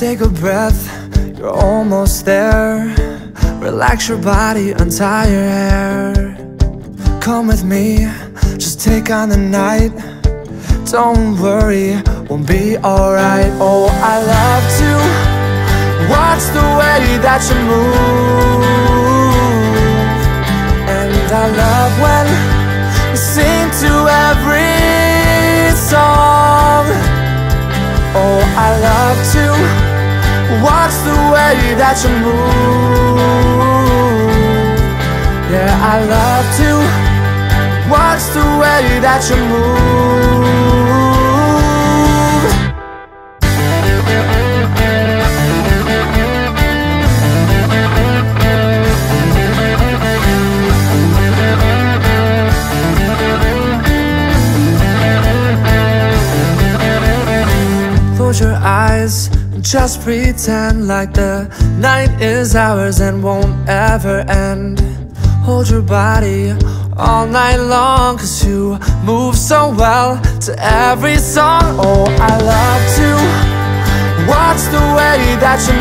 take a breath, you're almost there. Relax your body, untie your hair. Come with me, just take on the night. Don't worry, we'll be alright. Oh, I love to watch the way that you move, and I love when you sing to every song. Oh, I love to watch the way that you move. Yeah, I love to watch the way that you move. Close your eyes and just pretend like the night is ours and won't ever end. Hold your body all night long, 'cause you move so well to every song. Oh, I love to watch the way that you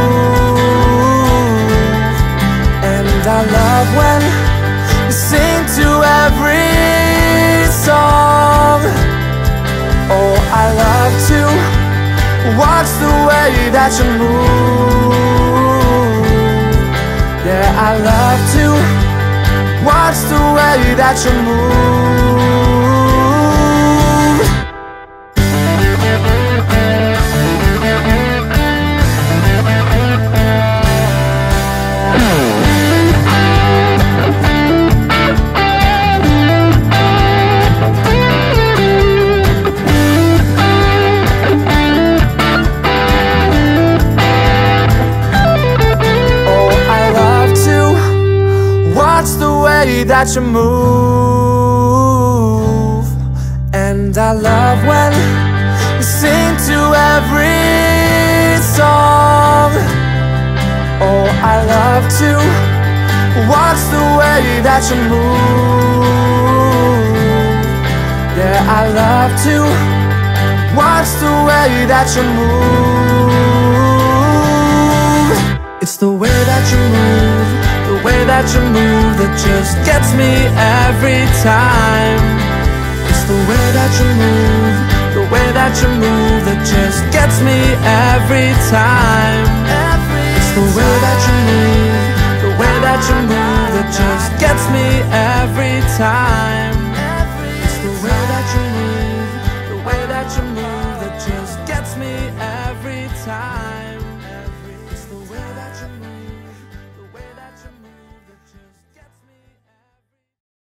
move, and I love when you sing to every song. Oh, I love to watch the way that you move. Yeah, I love to watch the way that you move. Watch the way that you move, and I love when you sing to every song. Oh, I love to watch the way that you move. Yeah, I love to watch the way that you move. It's the way that you move, the way that you move that just gets me every time. It's the way that you move, the way that you move that just gets me every time. It's the way that you move, the way that you move that just gets me every time.